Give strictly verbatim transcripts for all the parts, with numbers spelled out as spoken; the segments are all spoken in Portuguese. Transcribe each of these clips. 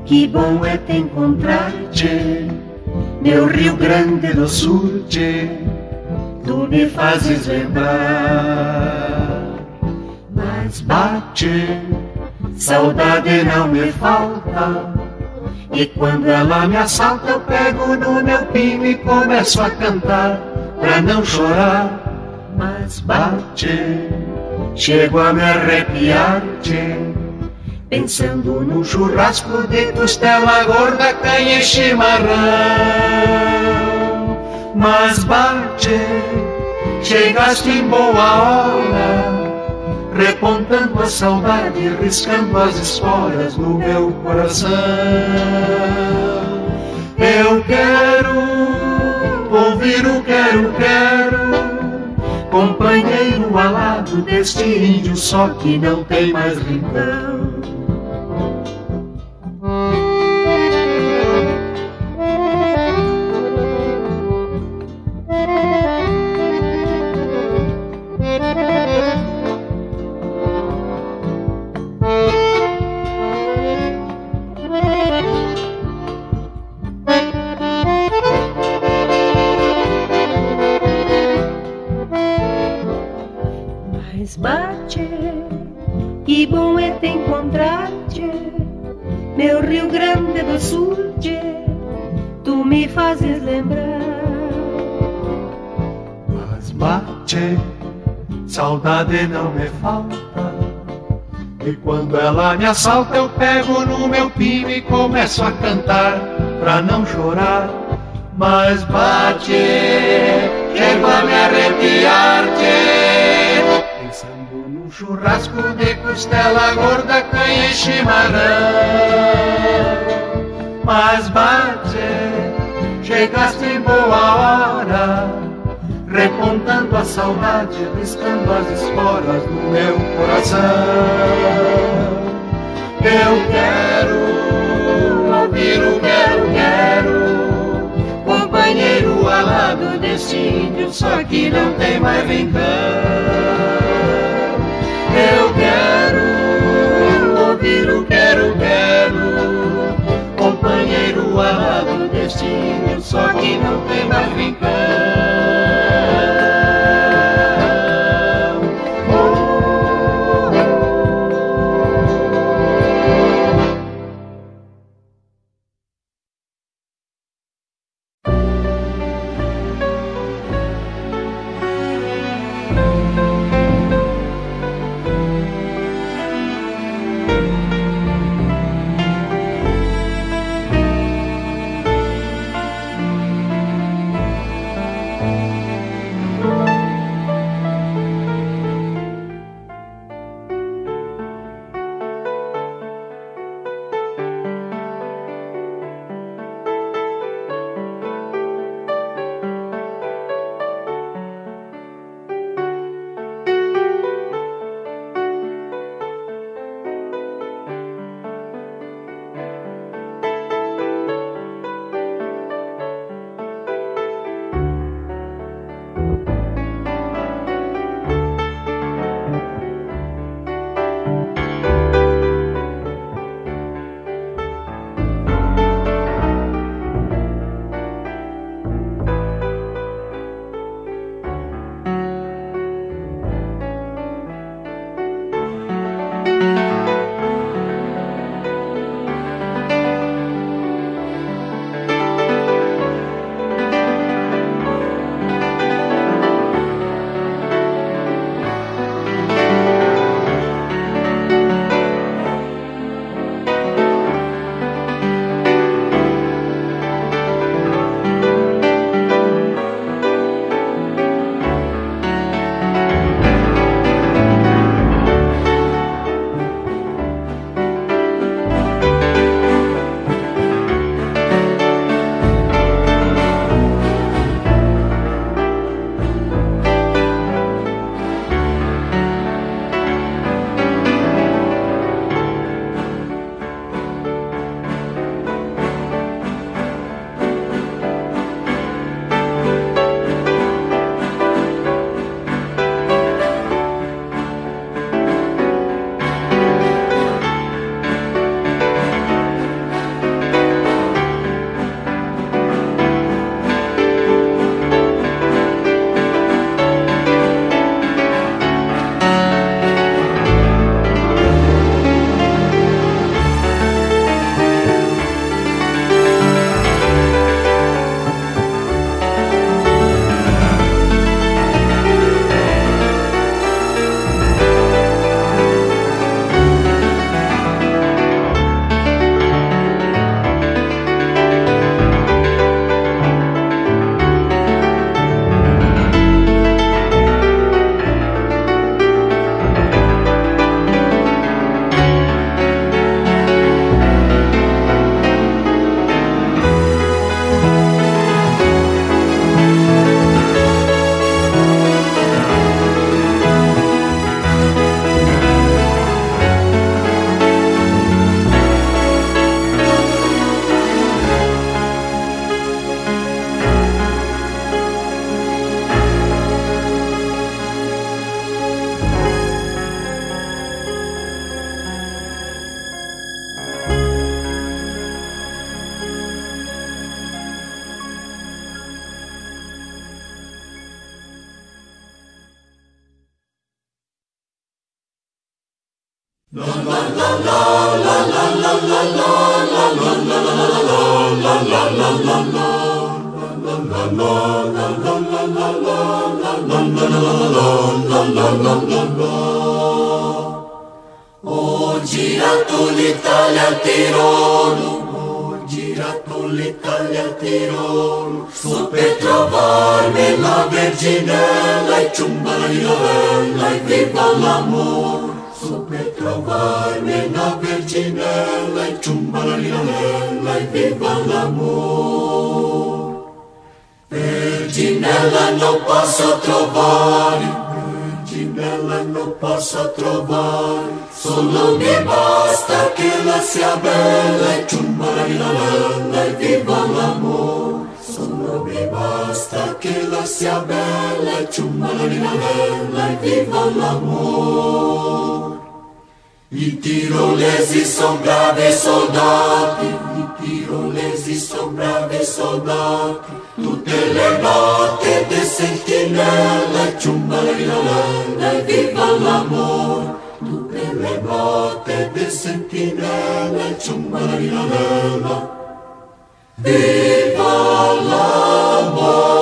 que bom é te encontrar, tchê, meu Rio Grande do Sul, tchê, tu me fazes lembrar. Mas bate, saudade não me falta, e quando ela me assalta eu pego no meu pino e começo a cantar pra não chorar. Mas bate, chego a me arrepiar, tchê, pensando num churrasco de costela gorda, canha e chimarrão. Mas bate, chegaste em boa hora, repontando a saudade, riscando as esporas no meu coração. Eu quero ouvir o quero, quero, companheiro alado deste índio só que não tem mais rincão. Bate, que bom é te encontrar, tchê, meu Rio Grande do Sul, tchê, tu me fazes lembrar. Mas bate, saudade não me falta, e quando ela me assalta eu pego no meu pino e começo a cantar pra não chorar. Mas bate, chego a me arrepiar, tchê, pensando num churrasco de costela gorda, canha e chimarrão. Mas bate, chegaste em boa hora, repontando a saudade, riscando as esporas no meu coração. Eu quero ouvir o quero, quero, companheiro alado desse índio só que não tem mais rincão. Eu quero ouvir o quero, quero, companheiro alado deste índio só que não tem mais rincão. Ho girato l'Italia al Tirolo, ho girato l'Italia al Tirolo, sto per trovarmi la Verginella e ciumbalalila e viva l'amore. Sto per trovarmi la Verginella e ciumbalalila e viva l'amore. Verginella non posso trovare, Verginella non posso trovare, solo mi basta che la sia bella e ciumbalalila e viva l'amore. Solo mi basta che la sia bella e ciumbalalila e viva l'amore. I tirolesi son bravi soldati, i tirolesi son bravi soldati, tutte le notte de sentinella e ciumbalalila e viva l'amore. Tutte le notte de sentinella e ciumbalalila, viva l'amore.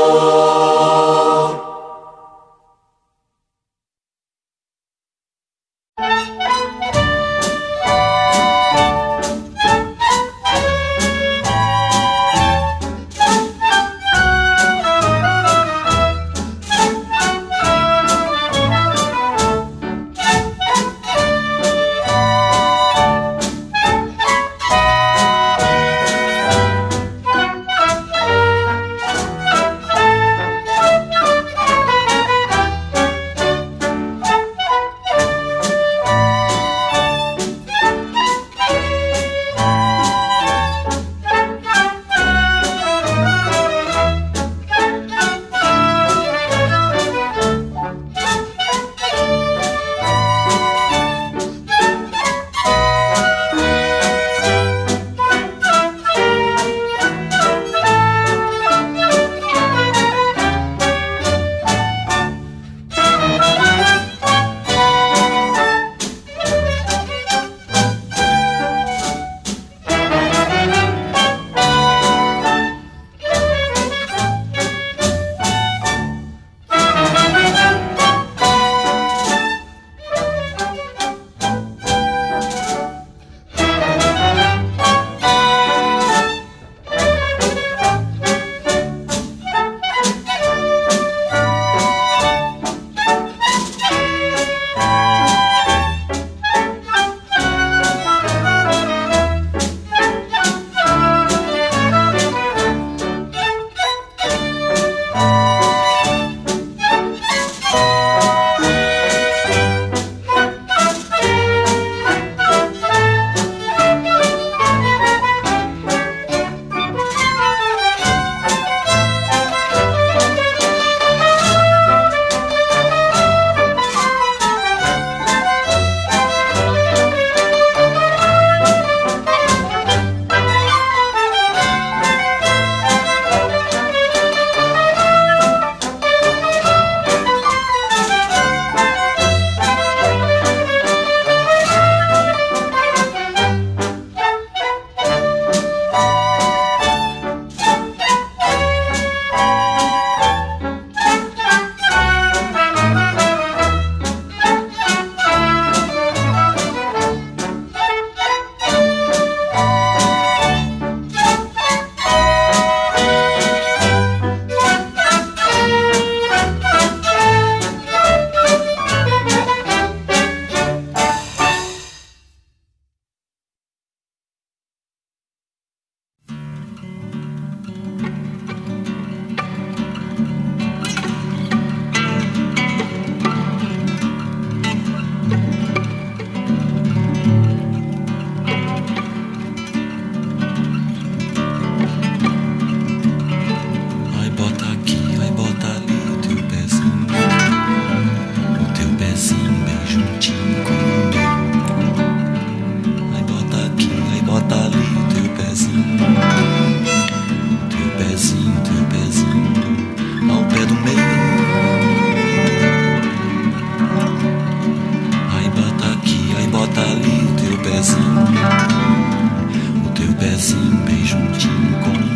pezinho bem juntinho com o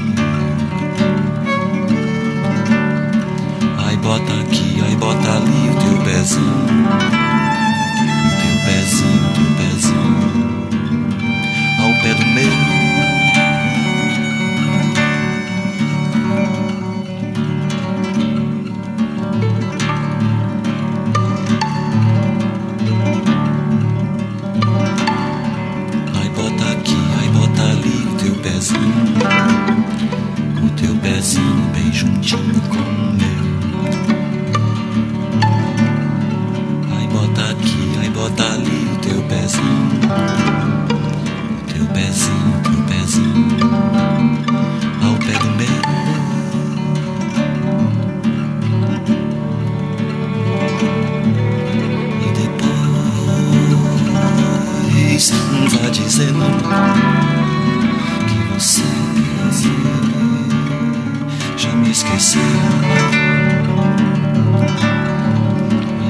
meu. Ai, bota aqui, ai, bota ali o teu pezinho, o teu pezinho, o teu pezinho ao pé do meu. O teu pezinho bem juntinho com o meu. Ai, bota aqui, ai, bota ali o teu pezinho, o teu pezinho, o teu pezinho ao pé do meu. E depois não vá dizer não, você já me esqueceu. E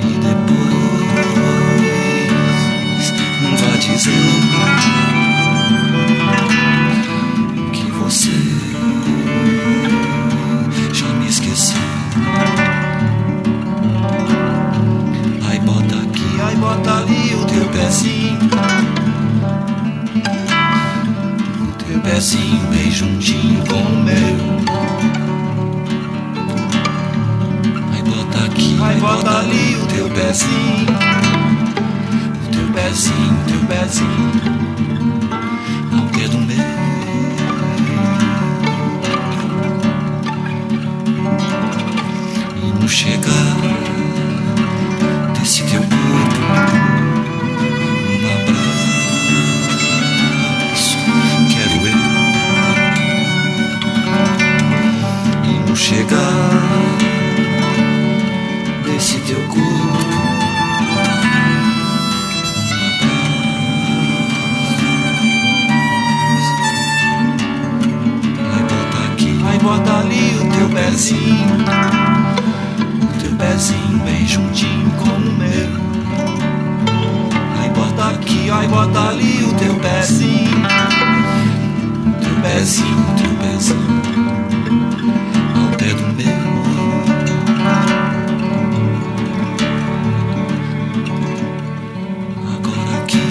depois não vá dizer que você já me esqueceu. Ai, bota aqui, ai, bota ali o teu pezinho, pezinho bem juntinho com o meu. Ai, bota aqui, ai, bota ali o teu pezinho, o teu pezinho, o teu pezinho ao pé do meu. E no chegar desse teu corpo, um abraço quero eu. Chegar desse teu corpo, ai, bota aqui, ai, bota ali o teu pezinho, o teu pezinho bem juntinho com o meu. Ai, bota aqui, ai, bota ali o teu pezinho, o teu pezinho, o teu pezinho ao pé do meu. Agora aqui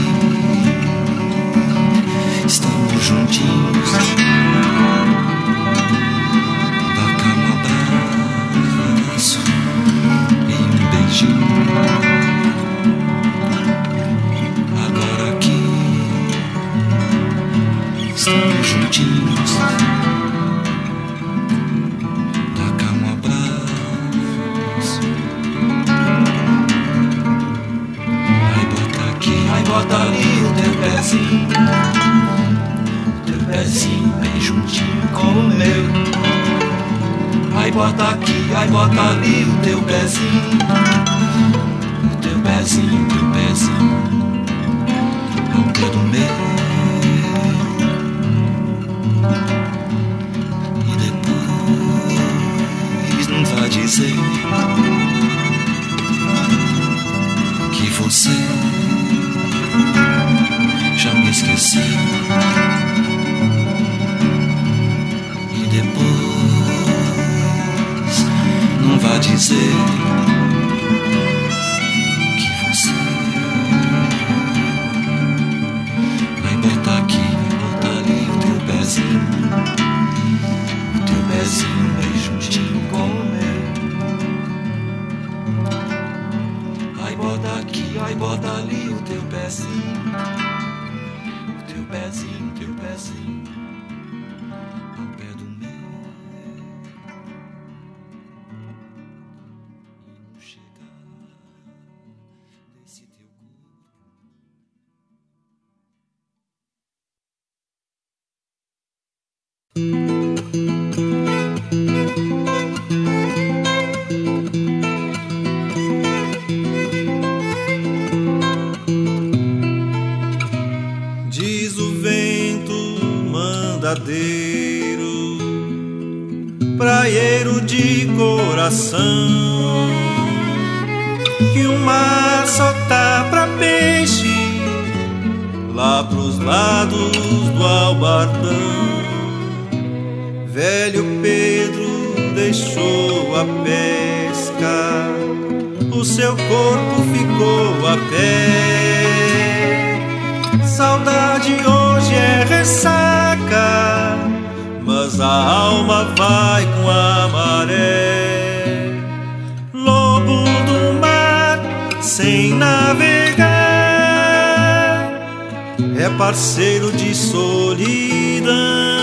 estamos juntinhos, dá cá um abraço e um beijinho. Agora aqui estamos juntinhos, bota ali o teu pezinho, o teu pezinho bem juntinho com o meu. Ai, bota aqui, ai, bota ali o teu pezinho, o teu pezinho, o teu pezinho ao pé do meu. E depois não vá dizer que você já me esqueceu. E depois não vá dizer que você vai botar aqui, botar ali o teu pezinho, o teu pezinho bem juntinho com o meu. Ai, bota aqui, ai, bota ali o teu pezinho, teu pezinho, teu pezinho ao pé do meu. E não chegar desse teu praieiro de coração, que o mar só tá pra peixe lá pros lados do Albardão. Velho Pedro deixou a pesca, o seu corpo ficou a pé. Saudade hoje é ressaca, mas a alma vai com a maré. Lobo do mar sem navegar, é parceiro de solidão.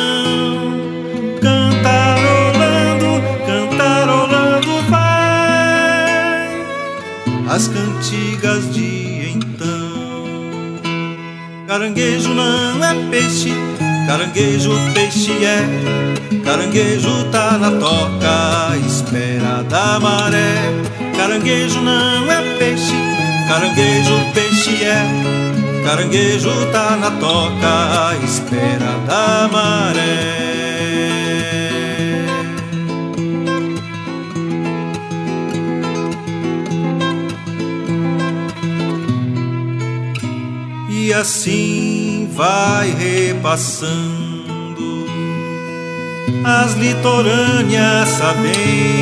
Cantarolando, cantarolando vai as cantigas de então. Caranguejo não é peixe, caranguejo peixe é. Caranguejo tá na toca, espera da maré. Caranguejo não é peixe, caranguejo peixe é. Caranguejo tá na toca, espera da maré. E assim vai repassando as litorâneas sabensas,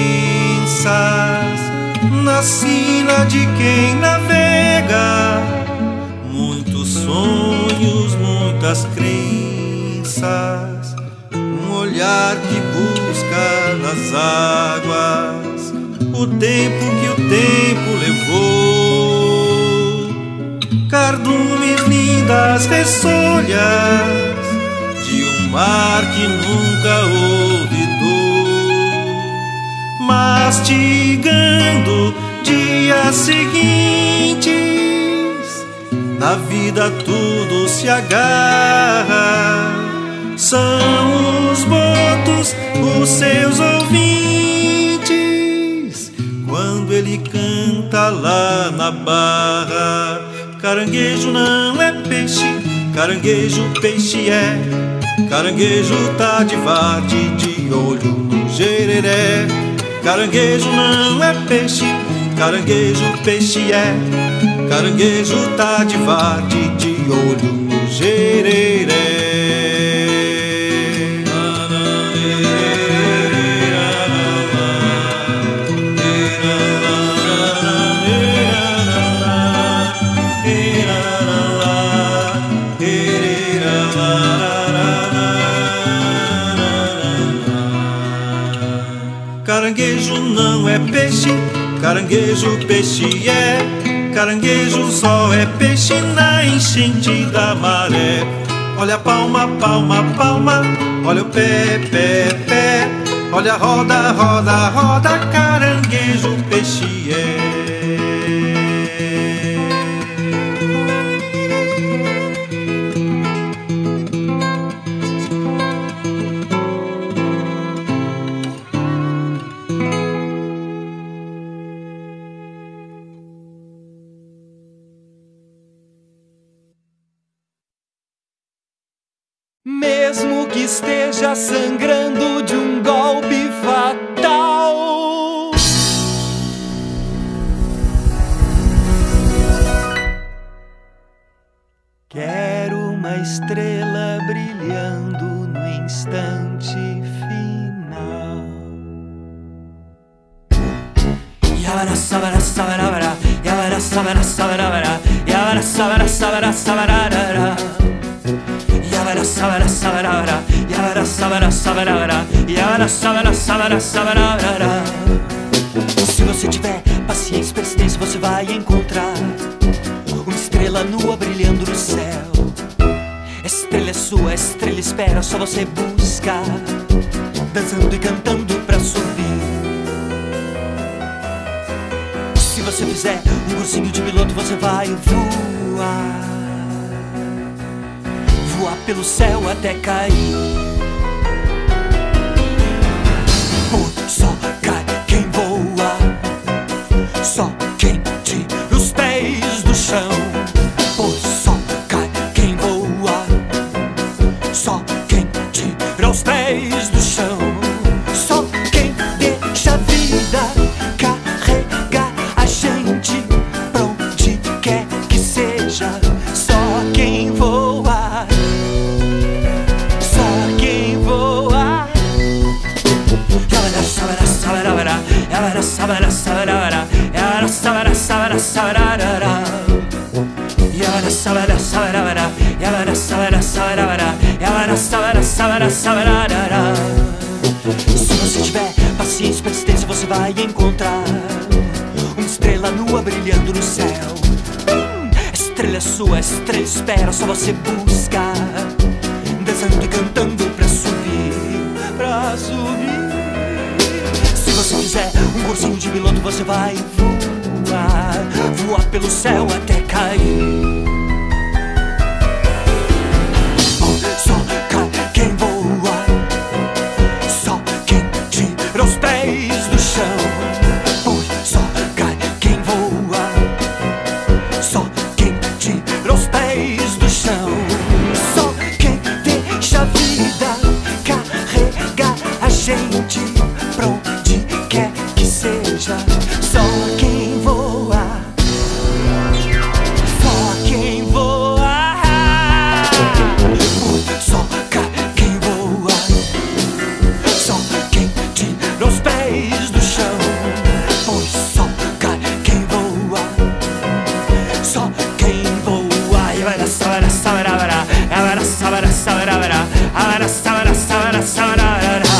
na sina de quem navega. Muitos sonhos, muitas crenças, um olhar que busca nas águas o tempo que o tempo levou. Cardumes, lindas ressolhas de um mar que nunca olvidou, mastigando dias seguintes. Na vida tudo se agarra, são os botos os seus ouvintes, quando ele canta lá na barra. Caranguejo não é peixe, caranguejo peixe é. Caranguejo tá de varde, de olho no gereré. Caranguejo não é peixe, caranguejo peixe é. Caranguejo tá de varde, de olho no gereré. Caranguejo não é peixe, caranguejo peixe é. Caranguejo só é peixe na enchente da maré. Olha a palma, palma, palma, olha o pé, pé, pé. Olha a roda, roda, roda, caranguejo peixe é. Mesmo que esteja sangrando de um golpe fatal, quero uma estrela brilhando no instante final. Yabara sabara sabara, yabara sabara sabara, yabara sabara sabara sabara. Yabara sabara sabara, yabara sabara sabara, yabara sabara sabara sabara. Se você tiver paciência e persistência, você vai encontrar uma estrela nua brilhando no céu. A estrela é sua, a estrela espera, só você buscar, dançando e cantando pra subir. Se você fizer um cursinho de piloto, você vai voar, voar pelo céu até cair. Por só cai quem voa, só quem tira os pés do chão. Por só cai quem voa, só quem tira os pés do chão. Só quem deixa a vida carregar a gente pra onde quer que seja. Só quem voa sabara, sabararara. Se você tiver paciência e persistência, você vai encontrar uma estrela nua brilhando no céu. hum, A estrela é sua, a estrela espera, só você busca, dançando e cantando pra subir, pra subir. Se você fizer um cursinho de piloto, você vai voar, voar pelo céu até cair. Só cai quem voa, só quem tira os pés do chão. Pois só cai quem voa, só quem tira os pés do chão. Só quem deixa a vida carregar a gente pra onde quer que seja. Só quem voa, só quem voa. Só cai quem voa, só quem tira os pés do chão. Pois só cai quem voa, só quem voa. E vai dar sabara, sabara, sabara, sabara, sabara, sabara, sabara, sabara, sabara.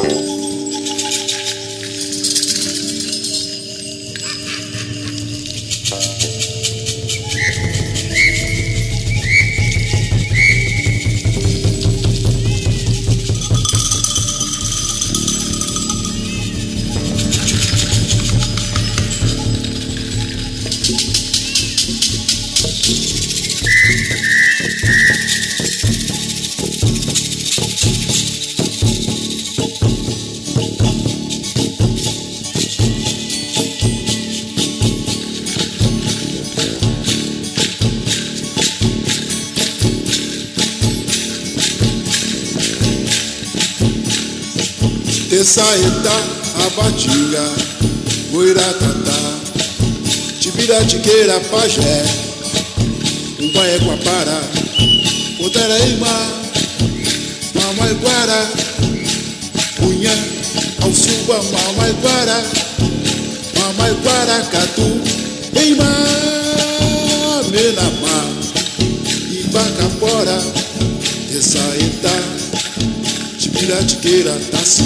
Saeta, abatinga, goiratata, tibiratiqueira, pajé, umbaé, guapara, otaraíma, mamaiguara, cunhã, alçuba, mamaiguara, mamaiguara, catu, eima, menamá, ibacapora, saeta, tibiratiqueira, tassi.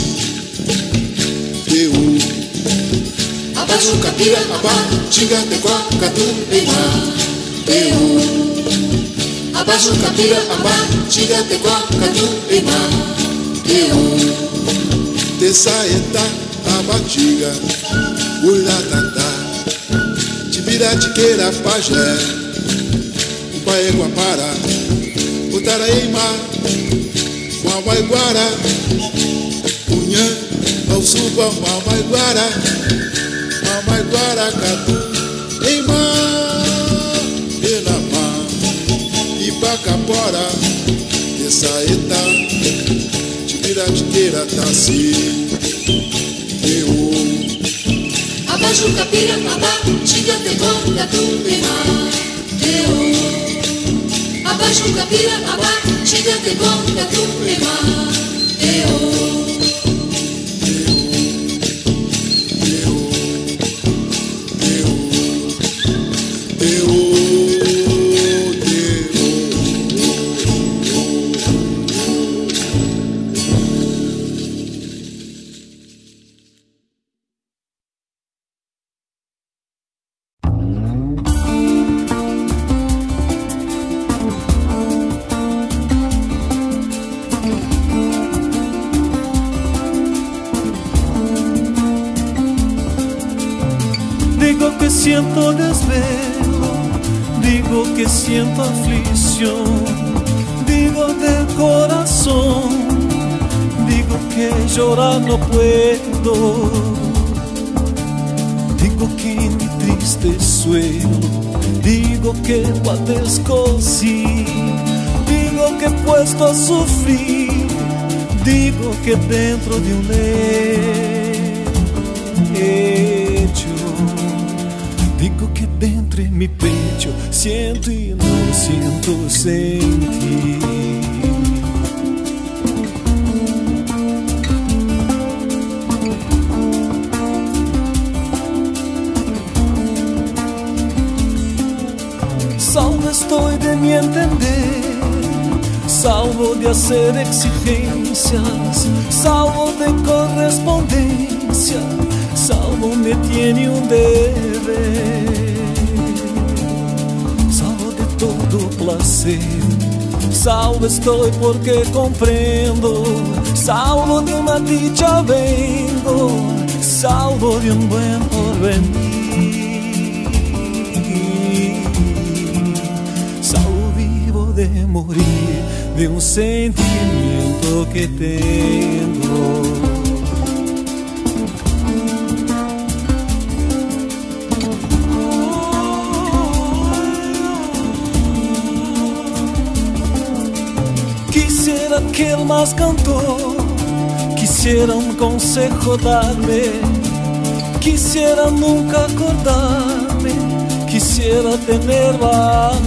Abaixo capira, abá, tinga, tequá, catu, eima. Eu. Abaixo capira, abá, tinga, tequá, catu, eima. Eu. Tessaeta, abatiga, uiratata, tibiratiqueira, pajé, upaé, guapara, utaraíma, mamaiguara, cunhã, alçuba, mamaiguara, mamaiguara, catu, eima, enamá, ibacapora, tessaeta, tibiratiqueira, tassi. Abaixo capira, abá, tinga, tequá, catu, eima. Eu. Abaixo capira, abá, tinga, tequá, catu, eima. Eu. Siento desvelo, digo que siento aflicción, digo del corazón, digo que llorar no puedo, digo que en mi triste suelo, digo que padezco sí, digo que he puesto a sufrir, digo que dentro de un lecho, digo que dentro de mi pecho siento y no siento sentir. Salvo estoy de mi entender, salvo de hacer exigencias, salvo de correspondencia, salvo me tiene un deber, salvo de todo placer, salvo estoy porque comprendo, salvo de una dicha vengo, salvo de un buen porvenir, salvo vivo de morir de un sentimiento que tengo. Quisiera que el más cantó, quisiera un consejo darme, quisiera nunca acordarme, quisiera tener valor,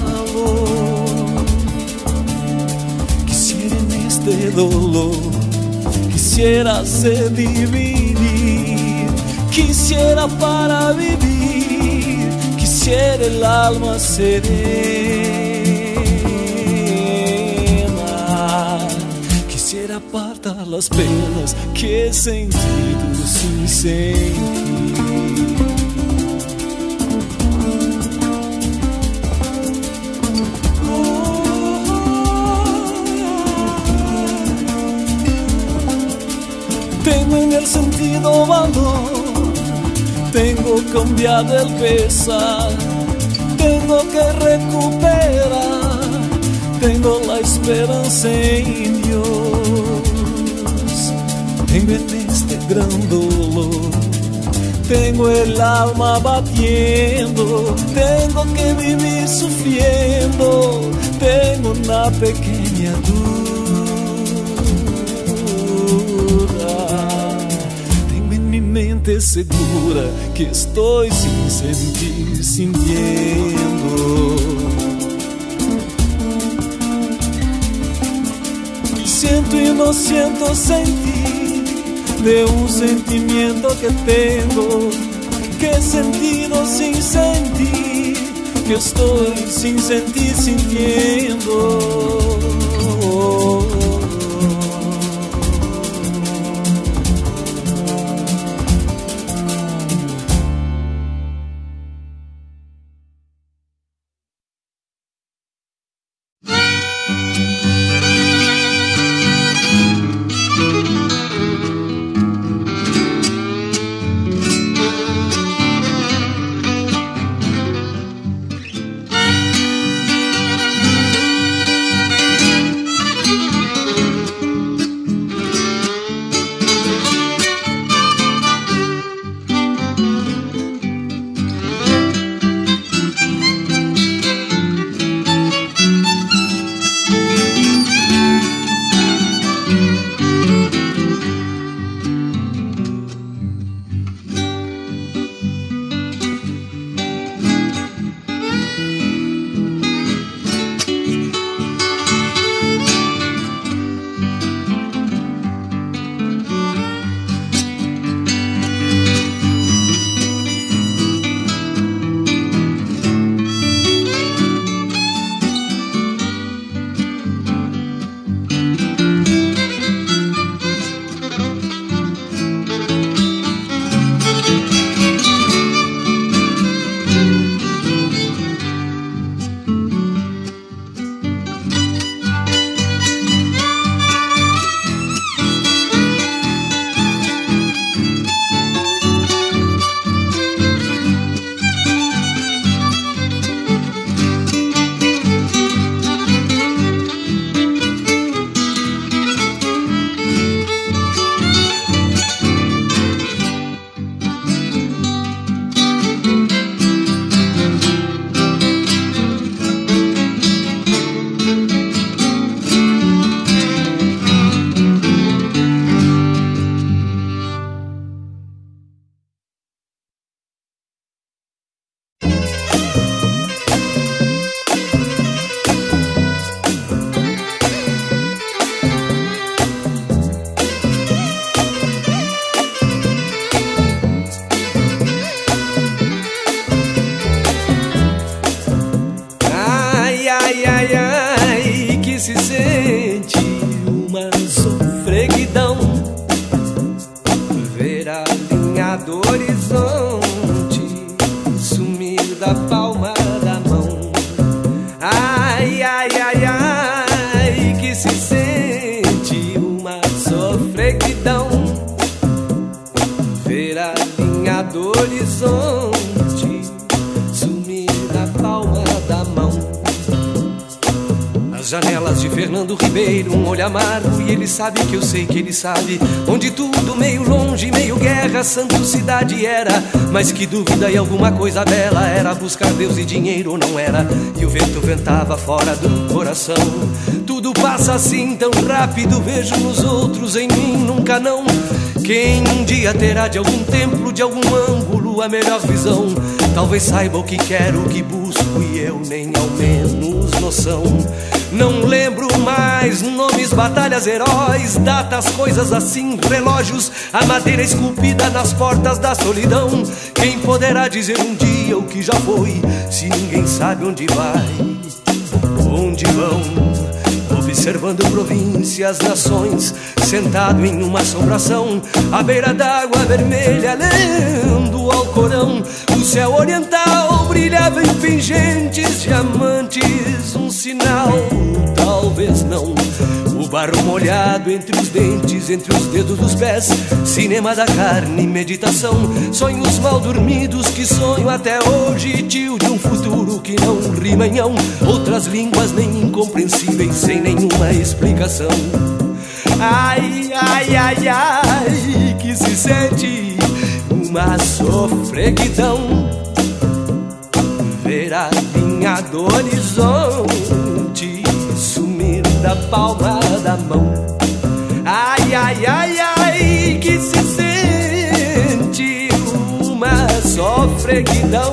quisiera en este dolor, quisiera ser dividir, quisiera para vivir, quisiera el alma serena, quisiera aparta las penas que he sentido sin sentir. Tengo en el sentido valor, tengo cambiado el pesar, tengo que recuperar, tengo la esperanza en Dios. Tengo en este gran dolor, tengo el alma batiendo, tengo que vivir sufriendo, tengo una pequeña duda. Tengo en mi mente segura que estoy sin sentir, sintiendo. Siento y no siento sentir de un sentimiento que tengo, que he sentido sin sentir, que estoy sin sentir, sintiendo. Sabe que eu sei que ele sabe, onde tudo meio longe, meio guerra, santo cidade era. Mas que dúvida e alguma coisa bela era buscar Deus e dinheiro ou não era. E o vento ventava fora do coração. Tudo passa assim tão rápido, vejo nos outros, em mim nunca não. Quem um dia terá de algum templo, de algum ângulo a melhor visão, talvez saiba o que quero, o que busco e eu nem ao menos noção. Não lembro mais nomes, batalhas, heróis, datas, coisas assim, relógios, a madeira esculpida nas portas da solidão. Quem poderá dizer um dia o que já foi, se ninguém sabe onde vai, onde vão? observando províncias, nações, sentado em uma assombração, à beira d'água vermelha, lendo o Alcorão. O céu oriental brilhava em pingentes diamantes, um sinal, talvez não. O barro molhado entre os dentes, entre os dedos dos pés, cinema da carne, meditação, sonhos mal dormidos que sonho até hoje, tio de um futuro que não rima em ão, outras línguas nem incompreensíveis, sem nenhuma explicação. Ai, ai, ai, ai, que se sente uma sofreguidão, ver a linha do horizonte sumir da palma da mão. Ai, ai, ai, ai, que se sente uma sofreguidão,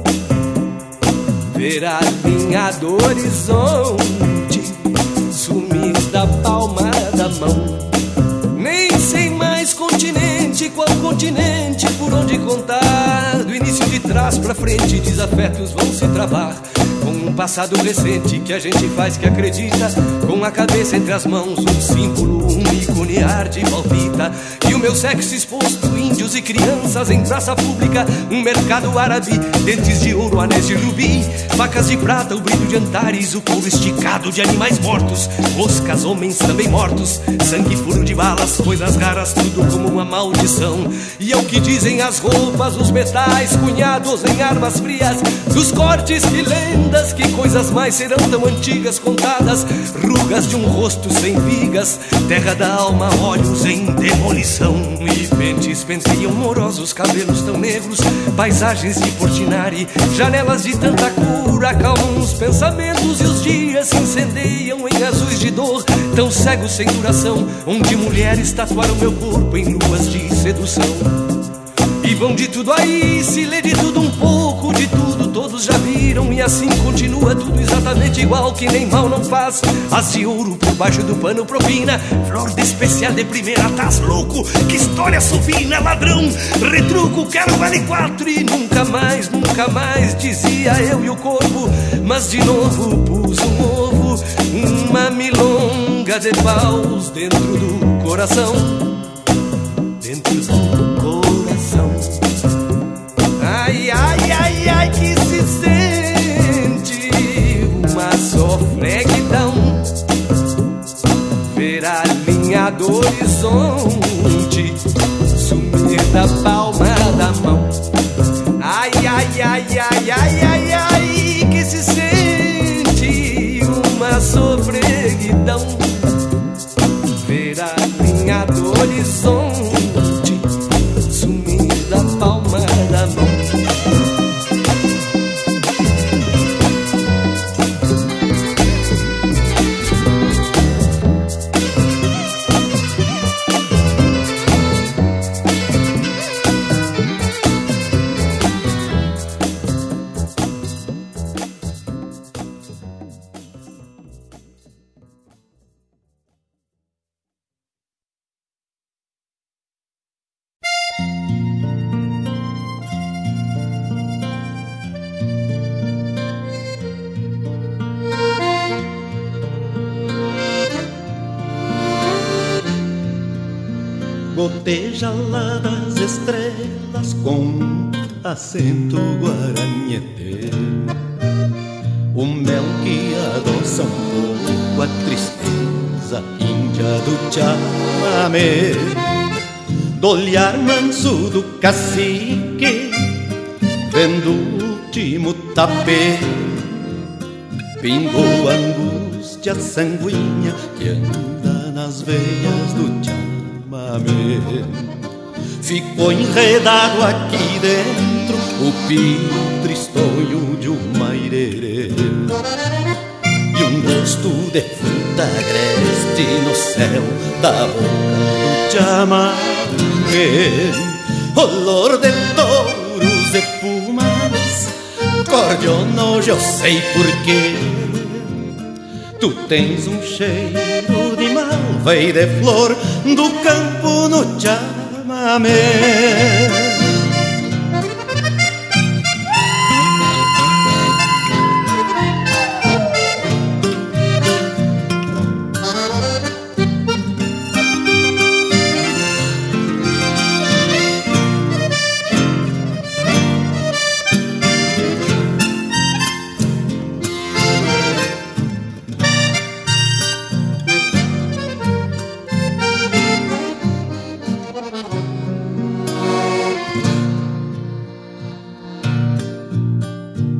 ver a linha do horizonte sumir da palma da mão. Nem sei mais continente, qual continente, por onde contar. Do início de trás pra frente, desafetos vão se travar, com um passado recente que a gente faz que acredita, com a cabeça entre as mãos, um símbolo, um ícone, arte palpita. E o meu sexo exposto, índios e crianças em praça pública, um mercado árabe, dentes de ouro, anéis de rubi, facas de prata, o brilho de antares, o couro esticado de animais mortos, moscas, homens também mortos, sangue furo de balas, coisas raras, tudo como uma maldição. E é o que dizem as roupas, os metais cunhados em armas frias, dos cortes que lendas, que coisas mais serão tão antigas contadas, rugas de um rosto sem vigas, terra da alma, olhos em demolição. E pentes penteiam morosos, cabelos tão negros, paisagens de Portinari, janelas de tanta cura, acalmam os pensamentos e os dias se incendeiam em azuis de dor, tão cegos sem duração, onde mulheres tatuaram meu corpo em luas de sedução. E vão de tudo aí, se lê de tudo um pouco, de tudo todos já viram, e assim continua tudo exatamente igual, que nem mal não faz. As de ouro por baixo do pano propina, flor de especial de primeira, tás louco? Que história supina, ladrão, retruco, quero vale quatro e nunca mais, nunca mais, dizia eu e o corvo, mas de novo pus um ovo, uma milonga de paus dentro do coração, dentro do coração. Ai, ai, ai, ai, que se sente uma sofreguidão, ver a linha do horizonte sumir da palma da mão. Ai, ai, ai, ai, ai, ai, ai, que se sente uma sofreguidão, ver a linha do horizonte sumir da palma da mão. Goteja lá das estrelas com acento guaranhete, o mel que adoça um pouco a tristeza índia do chamamé, do olhar manso do cacique, vendo o último tapê, pingou a angústia sanguínea que anda nas veias do chamamé. Ficou enredado aqui dentro o pio tristonho de uma irerê, e um gosto de fruta agreste no céu da boca do chamamé, olor de touros e pumas, cordionojo, eu sei porquê. Tu tens um cheiro de malva e de flor do campo no chamamé.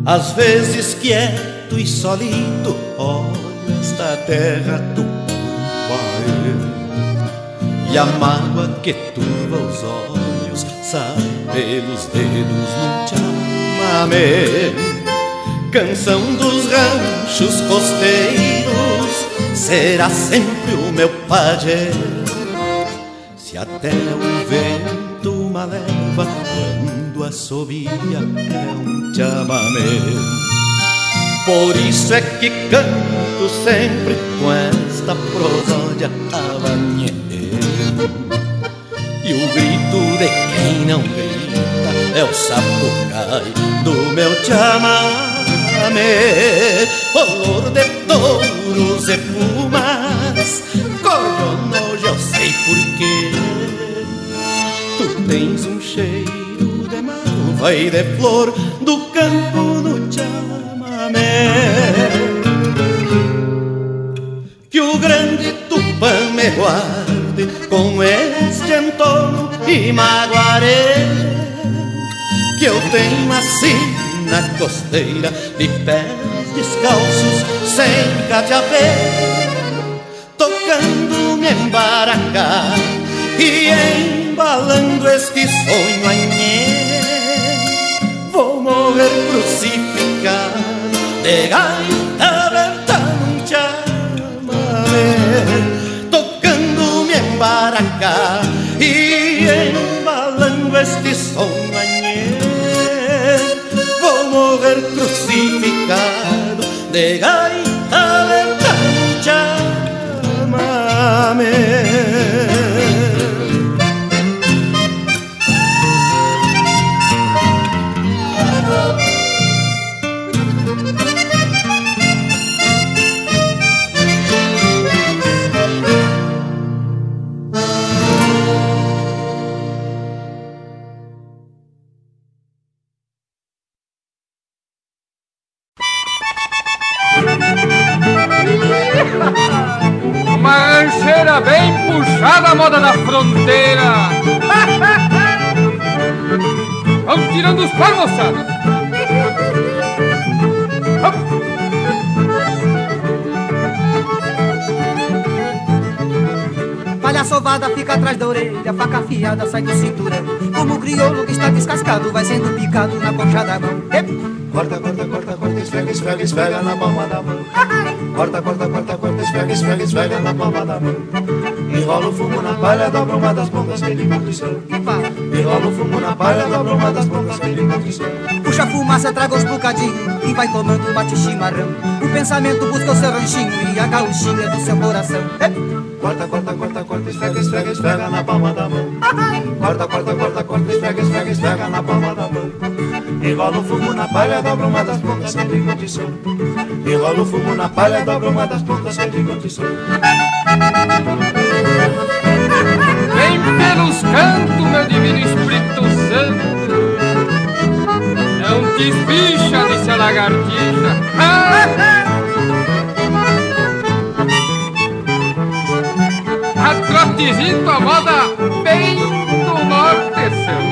Às vezes quieto e solito olho esta terra tupã, e a mágoa que turva os olhos sai pelos dedos num chamamé. Canção dos ranchos costeiros será sempre o meu pajé. Se até o vento uma leva quando assobia é um chamamé. Por isso é que canto sempre com esta prosódia habanera. E o grito de quem não grita é o sapucai do meu chamamé. Olor de touros e pumas corre hoje, eu sei porquê. Tu tens um cheiro de malva e de flor do campo no chamamé. Que o grande Tupã me guarde com este entorno e maguaré que eu tenho assim na costeira, de pés descalços sem cateapé, tocando-me embaracá e embalando este sonho anhê. Vou morrer crucificado de gaita aberta num chamamé, tocando-me embaracá e embalando este sonho anhê. Vou morrer crucificado de gaita aberta num chamamé. Uma rancheira bem puxada, moda da fronteira. Vamos tirando os pés, moçada. Palha sovada fica atrás da orelha, faca afiada sai do cinturão. Como o crioulo que está descascado vai sendo picado na concha da mão. Corta, corta, corta, corta, esfrega, esfrega, esfrega na palma da mão. Corta, corta, corta, corta, esfrega, esfrega, esfrega na palma da mão. Enrola o fumo na palha, dobra uma das pontas que ele conquistou. Enrola o fumo na palha, dobra uma das pontas que ele conquistou. Puxa a fumaça, traga os bocadinhos e vai tomando mate chimarrão. O pensamento busca o seu ranchinho e a gauchinha do seu coração. Corta, corta, corta, corta, esfrega, esfrega, esfrega na palma da mão. Corta, corta, corta, corta, esfrega, esfrega, esfrega na palma da mão. Enrola o fumo na palha, dobra uma das pontas que ele conquistou. Enrola o fumo na palha, dobra uma das pontas que ele conquistou. Vem pelos cantos, meu divino Espírito Santo. Não te espicha, disse a lagartixa. A trotezinho a moda bem do norte, seu.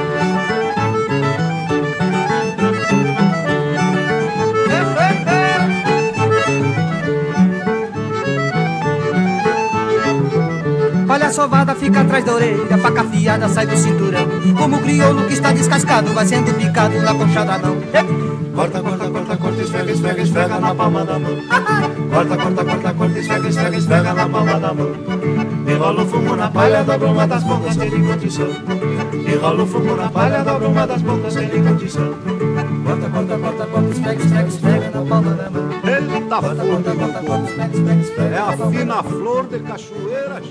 Palha sovada fica atrás da orelha, faca afiada sai do cinturão. Como o crioulo que está descascado vai sendo picado na concha da mão. Corta, corta, corta, corta, esfrega, esfrega, esfrega na palma da mão. Corta, corta, corta, corta, esfrega, esfrega, esfrega na palma da mão. Enrola o fumo na palha, dobra uma das pontas que ele conquistou. Enrola o fumo na palha, dobra uma das pontas que ele conquistou. Corta, corta, corta, corta, esfrega, esfrega, esfrega na palma da mão. Eita, corta, corta, corta, corta, esfrega, esfrega, esfrega. É a fina flor de cachoeira.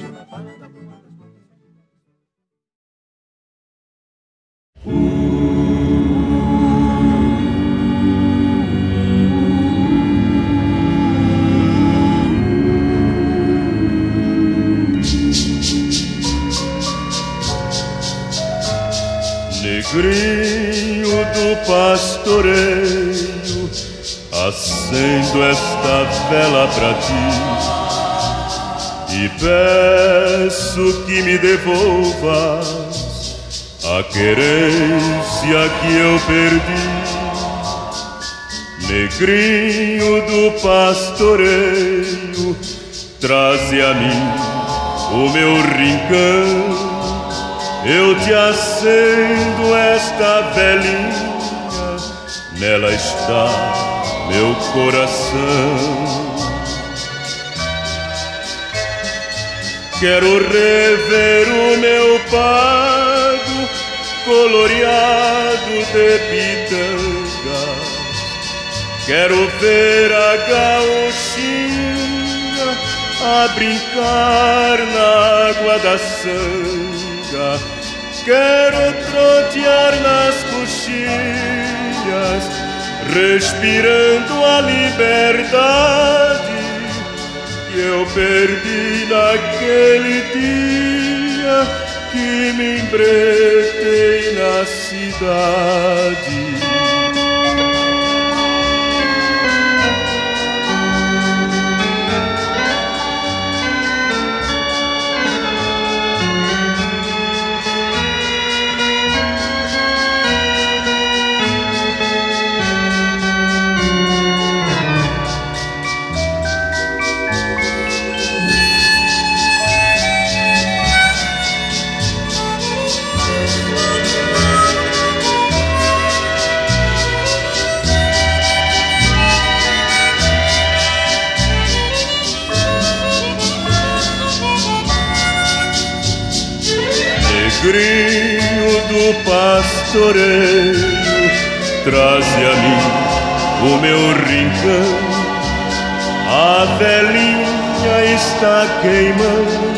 Negrinho do pastoreio, acendo esta vela pra ti e peço que me devolvas a querência que eu perdi. Negrinho do pastoreio, traze a mim o meu rincão. Eu te acendo esta velhinha, nela está meu coração. Quero rever o meu pago coloreado de pitanga. Quero ver a gauchinha a brincar na água da sanga. Quero trotear nas coxilhas, respirando a liberdade que eu perdi naquele dia que me embretei na cidade. Negrinho do pastoreio, traze a mim o meu rincão. A velhinha está queimando,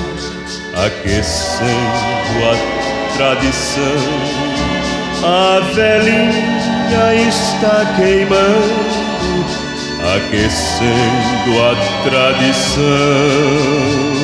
aquecendo a tradição. A velhinha está queimando, aquecendo a tradição.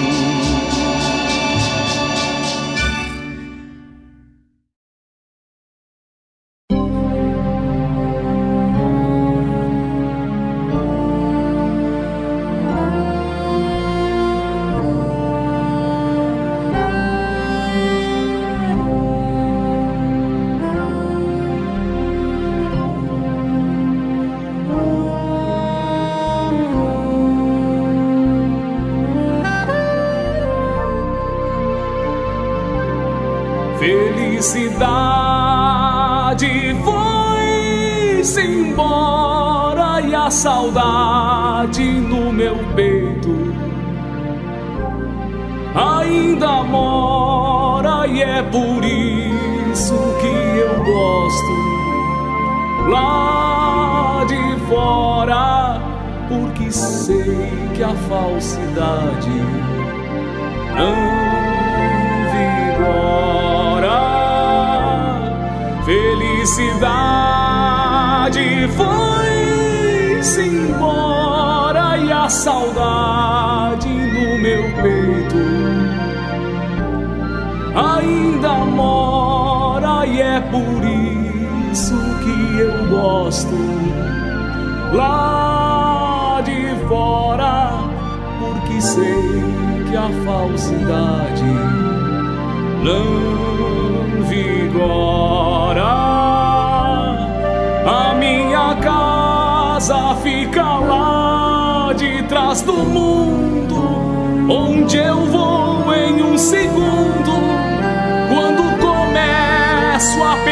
Felicidade foi-se embora e a saudade no meu peito ainda mora, e é por isso que eu gosto lá de fora, porque sei que a falsidade não vigora. Felicidade foi-se embora e a saudade no meu peito ainda mora, e é por isso que eu gosto lá de fora, porque sei que a falsidade não vigora. A minha casa fica lá de trás do mundo, onde eu vou em um segundo quando começo a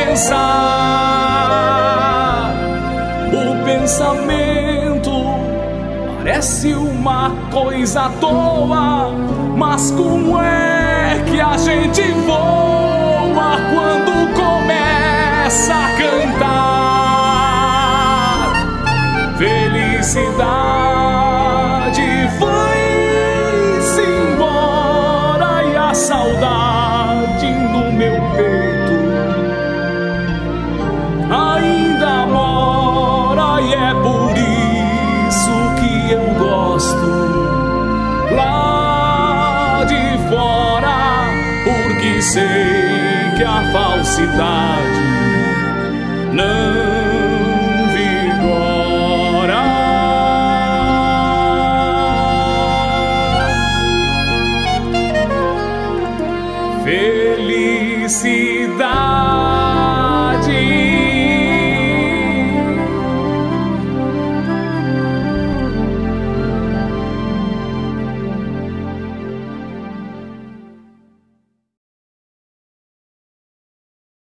pensar. O pensamento parece uma coisa à toa, mas como é que a gente voa quando começa a cantar? Felicidade foi-se embora e a saudade no meu peito ainda mora, e é por isso que eu gosto lá de fora, porque sei que a falsidade não felicidade